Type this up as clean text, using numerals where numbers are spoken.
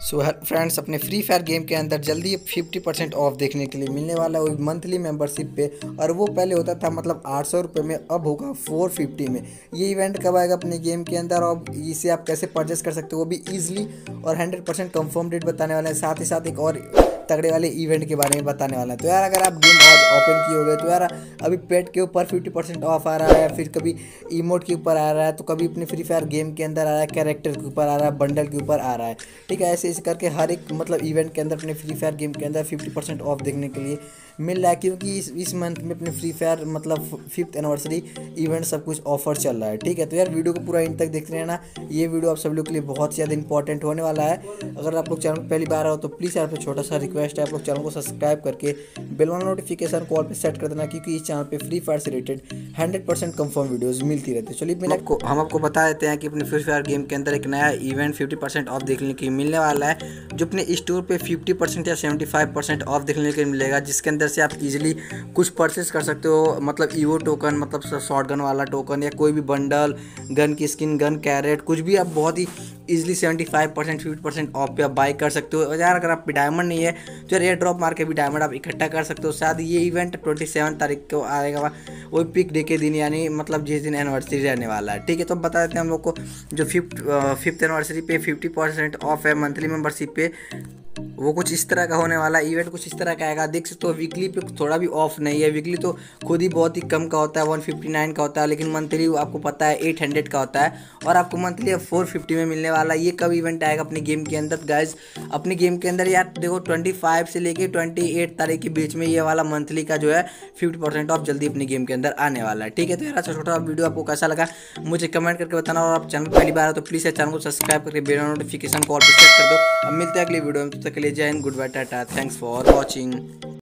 सो friends, अपने free fire game के अंदर जल्दी 50% ऑफ देखने के लिए मिलने वाला है वो मंथली मेंबरशिप पे। और वो पहले होता था मतलब 800 रुपये में, अब होगा 450 में। ये इवेंट कब आएगा अपने गेम के अंदर और इसे आप कैसे परचेस कर सकते हो वो भी ईजिली और 100% कंफर्म डेट बताने वाले हैं। साथ ही साथ एक और तगड़े वाले इवेंट के बारे में बताने वाला है। तो यार अगर आप गेम आज ओपन किए हो गए तो यार अभी पेट के ऊपर 50% ऑफ आ रहा है, फिर कभी इमोट के ऊपर आ रहा है, तो कभी अपने फ्री फायर गेम के अंदर आ रहा है, कैरेक्टर के ऊपर आ रहा है, बंडल के ऊपर आ रहा है। ठीक है, ऐसे ऐसे करके हर एक मतलब इवेंट के अंदर अपने फ्री फायर गेम के अंदर 50% ऑफ देखने के लिए मिल रहा है, क्योंकि इस मंथ में अपने फ्री फायर मतलब 5th एनिवर्सरी इवेंट सब कुछ ऑफर चल रहा है। ठीक है, तो यार वीडियो को पूरा इन तक देखते रहना। ये वीडियो आप सब लोग के लिए बहुत ही ज़्यादा इंपॉर्टेंट होने वाला है। अगर आप लोग चैनल पर पहली बार हो तो प्लीज़ यार पे छोटा सा रिक्वेस्ट है, आप लोग चैनल को सब्सक्राइब करके बेल वाला नोटिफिकेशन कॉल पे सेट कर देना, क्योंकि इस चैनल पे फ्री फायर से रिलेटेड 100% कंफर्म वीडियोस मिलती रहती है। चलिए हम आपको बता देते हैं कि अपने फ्री फायर गेम के अंदर एक नया इवेंट 50% ऑफ देखने के लिए मिलने वाला है, जो अपने स्टोर पे 50% या 75% ऑफ देखने के लिए मिलेगा, जिसके अंदर से आप इजीली कुछ परचेस कर सकते हो। मतलब ईवो टोकन, मतलब शॉर्ट गन वाला टोकन, या कोई भी बंडल, गन की स्किन, गन कैरेट, कुछ भी आप बहुत ही इजीली 75% 50% ऑफ पे आप बाई कर सकते हो। यार अगर आप पे डायमंड नहीं है तो यार एयर ड्रॉप मार के भी डायमंड आप इकट्ठा कर सकते हो। शायद ये इवेंट 27 तारीख को आएगा, वो पिक डे के दिन, यानी मतलब जिस दिन एनिवर्सरी रहने वाला है। ठीक है, तो बता देते हैं हम लोग को जो फिफ्थ एनिवर्सरी पे 50% ऑफ है मंथली मेंबरशिप पे, वो कुछ इस तरह का होने वाला है। इवेंट कुछ इस तरह का आएगा, देख सकते हो। वीकली पे थोड़ा भी ऑफ नहीं है, वीकली तो खुद ही बहुत ही कम का होता है, 159 का होता है, लेकिन मंथली आपको पता है 800 का होता है, और आपको मंथली 450 में मिलने वाला है। ये कब इवेंट आएगा अपने गेम के अंदर गाइज? अपने गेम के अंदर यार देखो 25 से लेके 28 तारीख के बीच में ये वाला मंथली का जो है 50% ऑफ जल्दी अपने गेम के अंदर आने वाला है। ठीक है, तो यार अच्छा छोटा वीडियो आपको कैसा लगा मुझे कमेंट करके बताना, और आप चैनल पहली बार हो तो प्लीज़ चैनल को सब्सक्राइब करके बेल नोटिफिकेशन कॉल पर सेट कर दो। अब मिलते हैं अगली वीडियो में, तब तक के लिए जय हिंद, good bye, tata, thanks for watching.